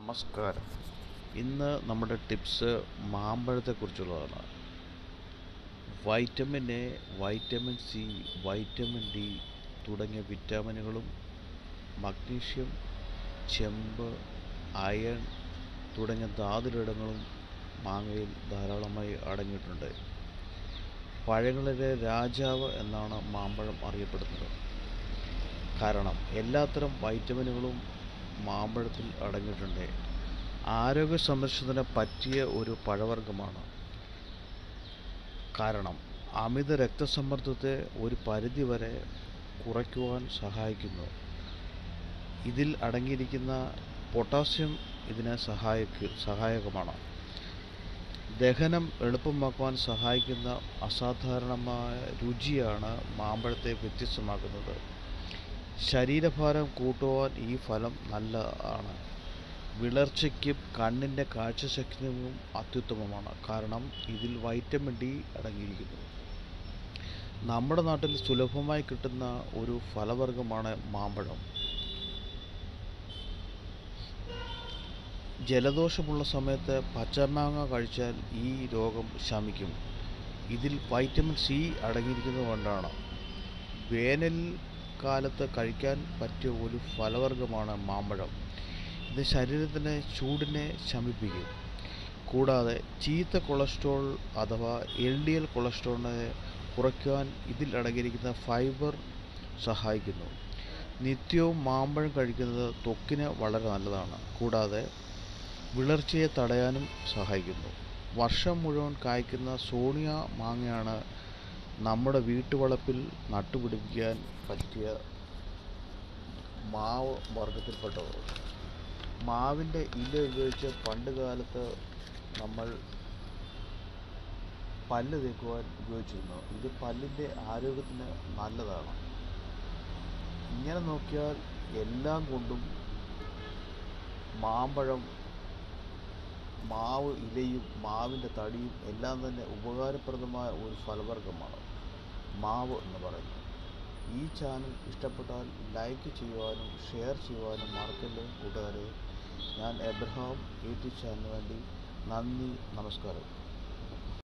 നമസ്കാരം. ഇന്ന് നമ്മുടെ ടിപ്സ് മാമ്പഴത്തെക്കുറിച്ചുള്ളതാണ്. Vitamin A, vitamin C, vitamin D തുടങ്ങിയ വിറ്റാമിനുകളും മഗ്നീഷ്യം, ചെമ്പ്, അയൺ തുടങ്ങിയ ധാതുലവണങ്ങളും മാങ്ങയിൽ ധാരാളമായി അടങ്ങിയിട്ടുണ്ട്. പഴങ്ങളിലെ രാജാവ് എന്നാണ് മാമ്പഴം അറിയപ്പെടുന്നത്. കാരണം എല്ലാത്തരം വൈറ്റമിനുകളും മാമ്പഴത്തിൽ അടങ്ങിയിട്ടുണ്ട്. ആരോഗ്യ സംരക്ഷണത്തിന് പറ്റിയ ഒരു പഴവർഗ്ഗമാണ്. കാരണം അമിത രക്തസമ്മർദ്ദത്തെ ഒരു പരിധിവരെ കുറയ്ക്കുവാൻ സഹായിക്കുന്നു. ഇതിൽ അടങ്ങിയിരിക്കുന്ന പൊട്ടാസ്യം ഇതിന് സഹായകമാണ്. ദഹനം എളുപ്പമാക്കുവാൻ സഹായിക്കുന്ന അസാധാരണമായ രുചിയാണ് മാമ്പഴത്തെ വ്യത്യസ്തമാക്കുന്നത്. ശരീരഭാരം കൂട്ടുവാൻ ഈ ഫലം നല്ലതാണ്. വിളർച്ചയ്ക്കും കണ്ണിൻ്റെ കാഴ്ചശക്തിക്കും അത്യുത്തമമാണ്. കാരണം ഇതിൽ വൈറ്റമിൻ ഡി അടങ്ങിയിരിക്കുന്നു. നമ്മുടെ നാട്ടിൽ സുലഭമായി കിട്ടുന്ന ഒരു ഫലവർഗ്ഗമാണ് മാമ്പഴം. ജലദോഷമുള്ള സമയത്ത് പച്ചമാങ്ങ കഴിച്ചാൽ ഈ രോഗം ശമിക്കും. ഇതിൽ വൈറ്റമിൻ സി അടങ്ങിയിരിക്കുന്നതുകൊണ്ടാണ്. വേനൽ കാലത്ത് കഴിക്കാൻ പറ്റിയ ഒരു ഫലവർഗ്ഗമാണ് മാമ്പഴം. ഇത് ശരീരത്തിൻ്റെ ചൂടിനെ ശമിപ്പിക്കും. കൂടാതെ ചീത്ത കൊളസ്ട്രോൾ അഥവാ LDL കൊളസ്ട്രോളിനെ കുറയ്ക്കുവാൻ ഇതിൽ അടങ്ങിയിരിക്കുന്ന ഫൈബർ സഹായിക്കുന്നു. നിത്യവും മാമ്പഴം കഴിക്കുന്നത് ത്വക്കിന് വളരെ നല്ലതാണ്. കൂടാതെ വിളർച്ചയെ തടയാനും സഹായിക്കുന്നു. വർഷം മുഴുവൻ കായ്ക്കുന്ന സോണിയ മാങ്ങയാണ് നമ്മുടെ വീട്ടുവളപ്പിൽ നട്ടുപിടിപ്പിക്കാൻ പറ്റിയ മാവ് വർഗ്ഗത്തിൽപ്പെട്ടത്. മാവിൻ്റെ ഇല ഉപയോഗിച്ച് പണ്ട് കാലത്ത് നമ്മൾ പല്ല് തേക്കുവാൻ ഉപയോഗിച്ചിരുന്നു. ഇത് പല്ലിൻ്റെ ആരോഗ്യത്തിന് നല്ലതാണ്. ഇങ്ങനെ നോക്കിയാൽ എല്ലാം കൊണ്ടും മാമ്പഴം, മാവ് ഇലയും മാവിൻ്റെ തടിയും എല്ലാം തന്നെ ഉപകാരപ്രദമായ ഒരു ഫലവർഗ്ഗമാണ് മാവ് എന്ന് പറയുന്നത്. ഈ ചാനൽ ഇഷ്ടപ്പെട്ടാൽ ലൈക്ക് ചെയ്യുവാനും ഷെയർ ചെയ്യുവാനും മറക്കല്ലേ കൂട്ടുകാരെ. ഞാൻ എബ്രഹാം യൂട്യൂബ് ചാനലിന് വേണ്ടി നന്ദി, നമസ്കാരം.